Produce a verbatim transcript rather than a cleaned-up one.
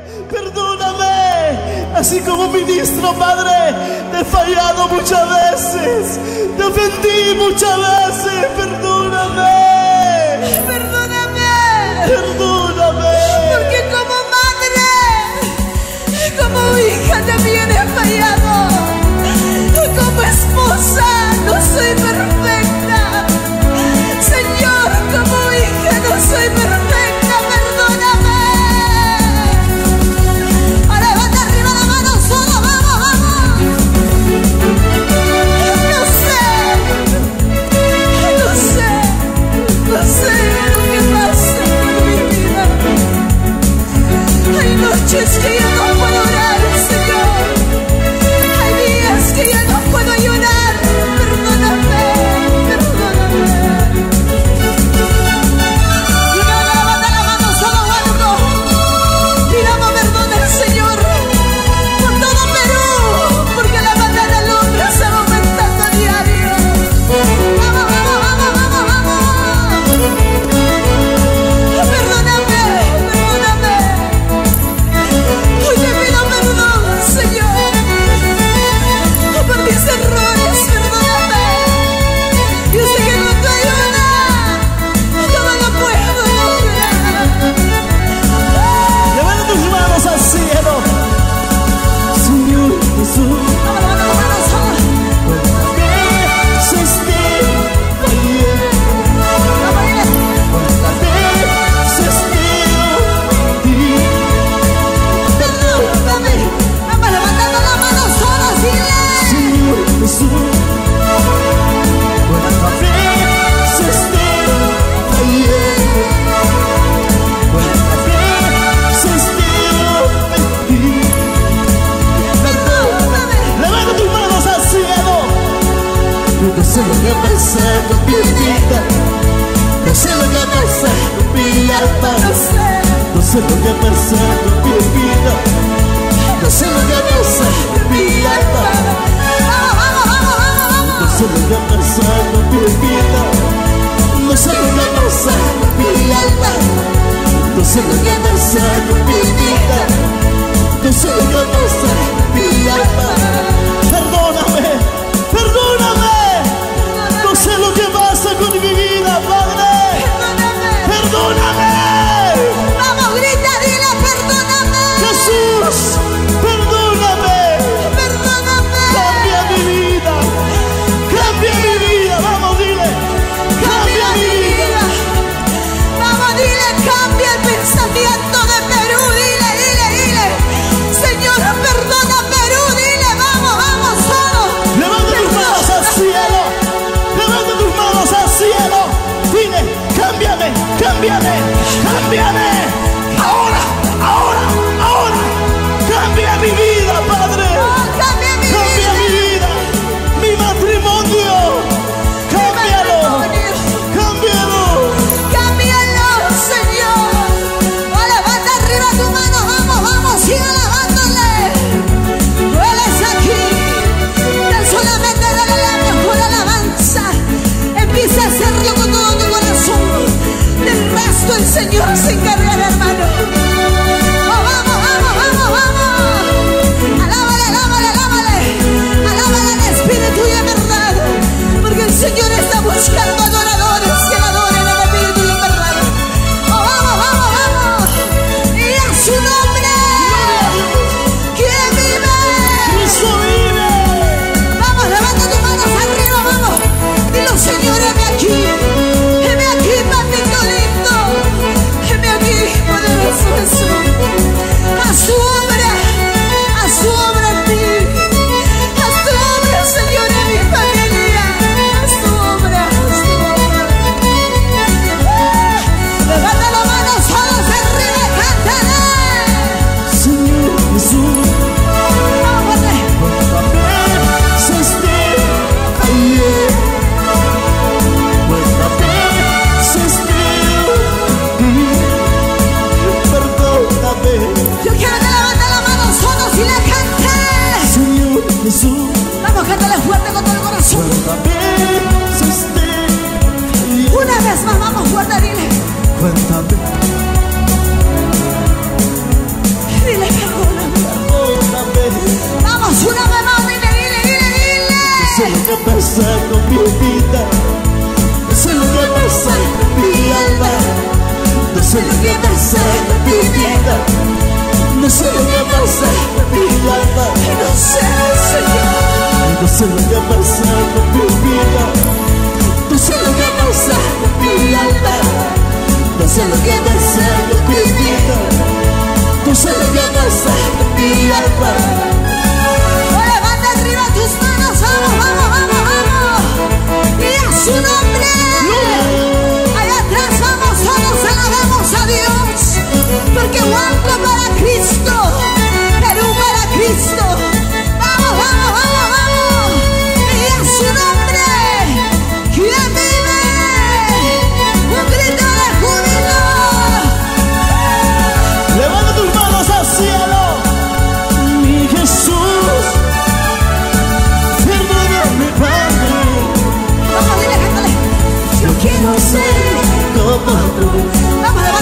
Perdóname, así como ministro, Padre, te he fallado muchas veces, te ofendí muchas veces. Perdóname, Perdóname, perdóname, porque como madre, como hija también he fallado. Como esposa no soy perfecta, Señor. Como hija no soy perfecta, perdóname. Ahora levanta arriba la mano, solo vamos, vamos. No sé, no sé, no sé lo que pasa con mi vida. Hay noches que yo no puedo orar, Señor. Hay días que ya no puedo llorar. Perdóname, perdóname. Y no levanta la mano, solo algo. Pidamos perdón al Señor por todo Perú, porque la maldad del hombre está aumentando a diario. Vamos, vamos, vamos, vamos, vamos. Perdóname, perdóname. Hoy te pido perdón, Señor, por mis errores, perdóname. Yo sé que no te ayuda, todo lo puedo lograr. levanta tus manos al cielo, Señor Jesús. Vamos, vamos, vamos, vamos. Veces te fallé, Vamos, dile. veces te ofendí. Perdóname. Vamos levantando la mano solos, dile. Señor Jesús, cuántas veces te fallé, cuántas veces te ofendí. Perdóname. Levanta tus manos al cielo. Yo no sé lo que pasa con mi vida, no sé lo que pasa con mi alma, No sé. no sé lo que pasa con mi vida, no sé lo que pasa con mi alma. Vamos, vamos, vamos, vamos, No sé lo que pasa con mi vida, no sé lo que pasa con mi alma, no sé lo que pasa con mi vida, no sé lo que pasa con mi alma. Perdóname, perdóname, no sé lo que pasa con mi vida, Padre. Perdóname. Perdóname, Vamos, grita, dile, perdóname. Jesús, perdóname. Perdóname. Cambia mi vida, cambia mi vida, vamos, dile, cambia mi vida. Vamos, dile, cambia el pensamiento de Perú. Dile, dile, dile. Señor, perdona Perú. Dile, vamos, vamos, solo. Levanta tus manos al cielo, levanta tus manos al cielo, dile, cámbiame, cámbiame, cámbiame, ahora, ahora, ahora, cambia mi vida, Padre, Oh, cambia mi cambia mi vida. vida, mi matrimonio, cámbialo, cámbialo. Cámbialo, Señor. Oh, levanta arriba tu mano. Vamos, vamos, sigue alabándole. Tú eres aquí. Tan solamente dale la mejor alabanza. Empieza a hacerlo con todo tu corazón. Del resto el Señor se encargará, hermano. Oh, vamos, vamos, vamos, vamos. Alábale, alábale, alábale. Alábale en espíritu y en verdad. Porque el Señor está buscando adoradores que le adoren en espíritu y en verdad. Oh, vamos, vamos, vamos. Y a su nombre. ¿Quién vive? Cristo vive. Vamos, levanta tus manos arriba, vamos. Dilo, Señor, heme aquí. Heme aquí, papito lindo. Heme aquí, poderoso Jesús. A su obra, a su obra en ti. A su obra, Señor, en mi familia. A su obra, a su obra. Levanta la mano, solos arriba, cántale. Señor Jesús, Vamos, cuántas veces te fallé, cuántas veces te ofendí. Perdóname, yo quiero que levante la mano solos y la cante. Señor Jesús, Vamos, cántale fuerte con todo el corazón. cuántas veces te fallé, Una vez más, vamos fuerte, dile. cuántas veces. Dile, pasa con mi vida, no sé lo que pasa con mi alma, no sé lo que pasa con mi vida, no sé lo que pasa con mi alma, no sé, Señor, no sé lo que pasa con mi vida, no sé lo que pasa con mi alma, no sé lo que pasa con mi vida, no sé lo que pasa con mi alma. Levanta arriba tus manos, vamos, vamos, vamos, vamos, y a su nombre. Allá atrás vamos, todos alabamos a Dios, porque Huanca para Cristo, Perú para Cristo. Vamos, vamos, vamos, vamos, y a su nombre, ¿quién vive? Un grito de júbilo. Levanta tus manos al cielo, mi Jesús, perdóname, Padre. Vamos, dile, cántale. Yo quiero ser como tú. Vamos,